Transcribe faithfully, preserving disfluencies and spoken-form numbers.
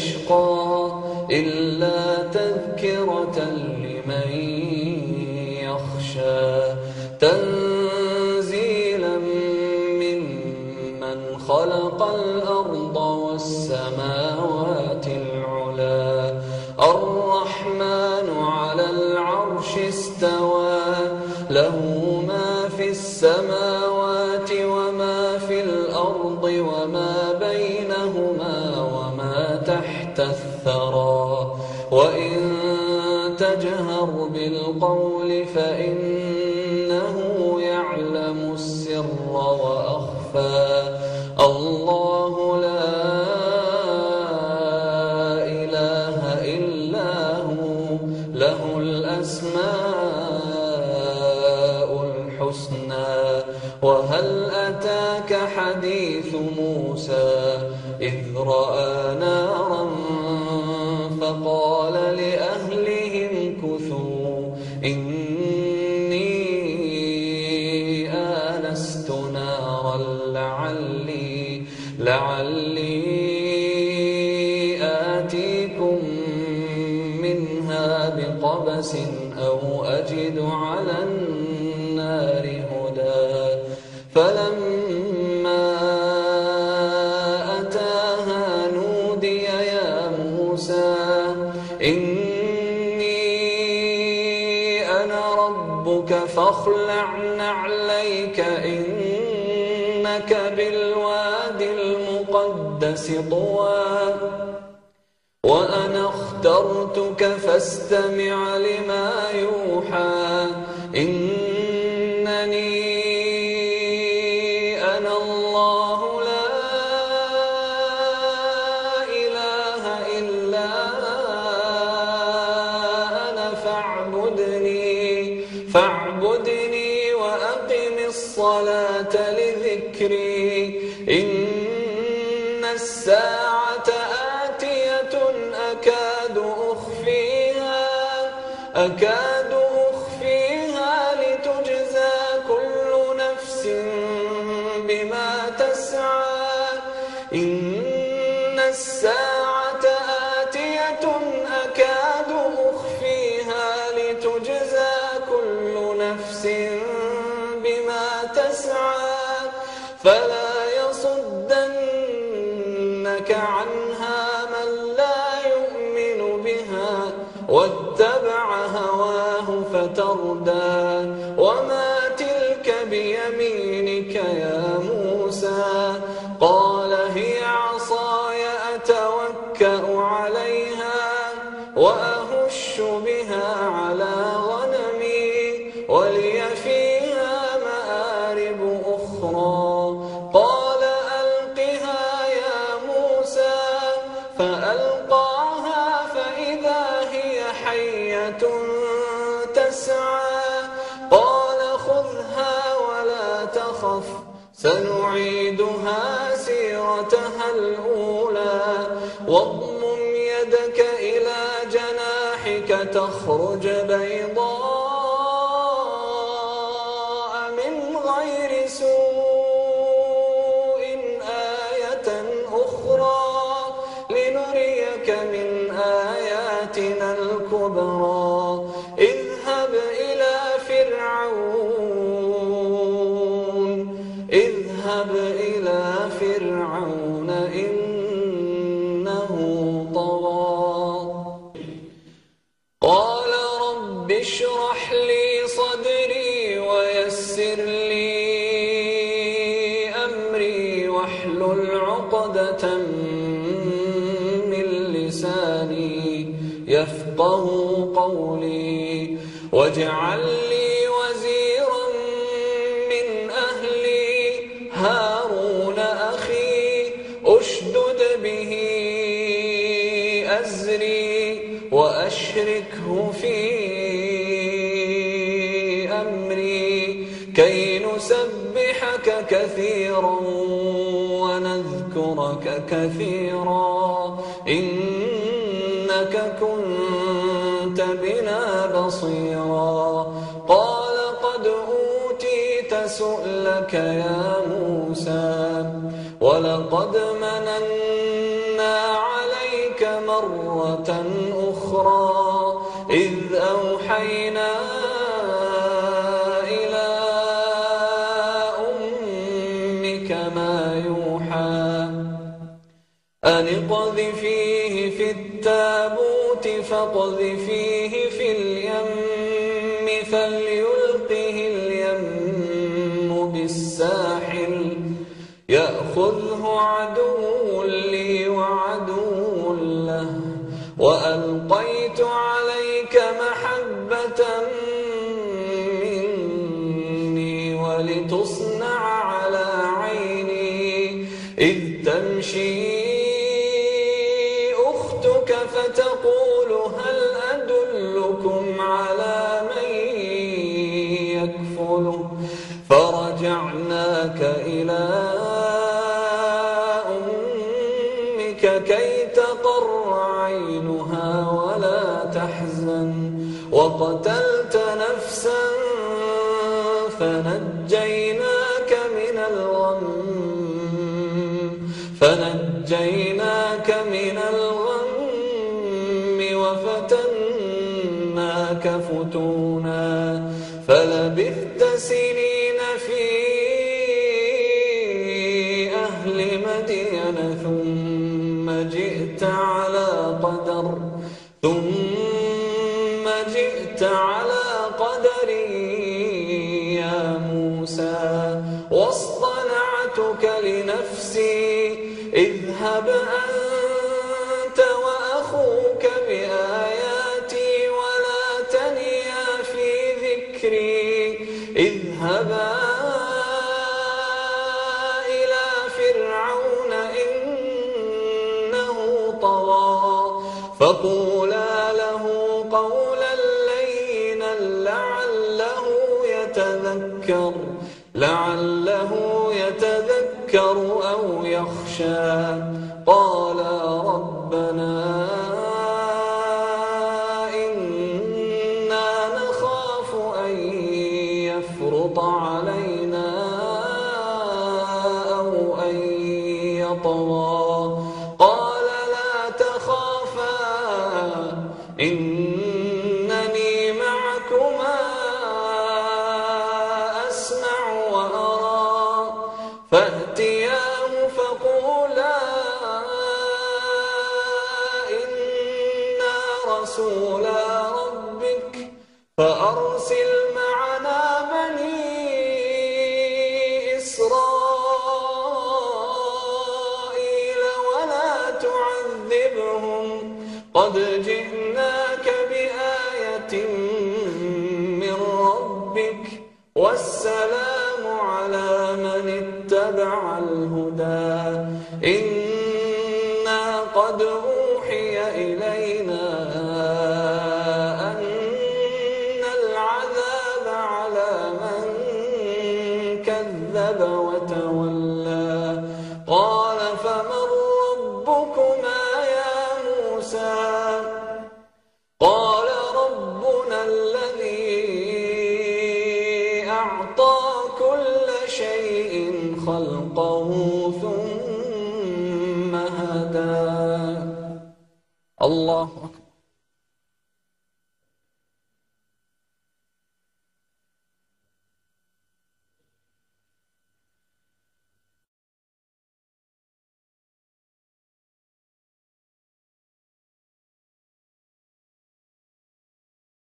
يشقى إلا تذكرة لمن يخشى تنزيلا ممن خلق الأرض والسماوات العلى الرحمن على العرش استوى له ما في السماوات وما في الأرض وما بينهما وما تحت الثرى وإن تجهر بالقول فإنه يعلم السر وأخفى الله لا إله إلا هو له الأسماء الحسنى وهل أتاك حديث موسى إذ رأى نارا فقال لأهلهم كثوا إني آنست نارا لعلي لعلي آتيكم منها بقبس أو أجد على النار هدى فلما أتاها نودي يا موسى إني أنا ربك فاخلع نعليك إنك بالوادي المقدس طوى وأنا اخترتك فاستمع لما يوحى إنني أنا الله لا إله إلا أنا فاعبدني فاعبدني وأقم الصلاة لذكري إن الساعة آتية أكاد أخفيها أكاد أخفيها لتجزى كل نفس بما تسعى إن الساعة آتية أكاد أخفيها لتجزى كل نفس بما تسعى فلا يصدنك عنها من لا يؤمن بها واتبع هواه فتردى وما تلك بيمينك يا موسى قال هي عصاي أتوكأ عليها وأهش بها على غنمي ولي فيها مآرب أخرى قال ألقها يا موسى فألقاها فإذا هي حية تسعى قال خذها ولا تخف سنعيدها سيرتها الأولى واضمم يدك إلى جناحك تخرج بيضاء من غير سوء آية أخرى لنريك من آياتنا الكبرى اذهب إلى فرعون اذهب إلى فرعون إنه طغى قال رب اشرح لي صدري ويسر لي أمري واحلل عقدة من لساني يفقه قولي واجعل لي وزيرا من أهلي هارون أخي أشدد به أزري وأشركه في أمري كي نسبحك كثيرا ونذكرك كثيرا إنك كنت بنا بصيرا قال قد أوتيت سؤلك يا موسى ولقد مننا عليك مرة أخرى إذ أوحينا إلى أمك ما يوحى أن اقذفيه في التابوت فاقذفيه في اليم فليلقه اليم بالساحل يأخذه عدو لي وعدو له وألقيت عليك محبة مني ولتصنع على عيني إذ تمشي أختك فتقول هل أدلكم على من يكفله فرجعناك إلى أمك كي تقر عينها ولا تحزن وقتلت نفسا فنجيناك من الغم فنجيناك من الغم وفتناك فتونا فلبثت سنين في أهل مدين ثم جئت على قدر ثم جئت على قدر يا موسى واصطنعتك لنفسي اذهب أنت وأخوك بآياتي ولا تنيا في ذكري اذهبا إلى فرعون إنه طغى فقولا له قولا لينا لعله يتذكر لعله يتذكر أو يخشى قالا ربنا إنا نخاف أن يفرط علينا أو أن يطغى قال لا تخافا إنني معكما أسمع وأرى فأتياه فقولا إنا رسولا ربك فأرسل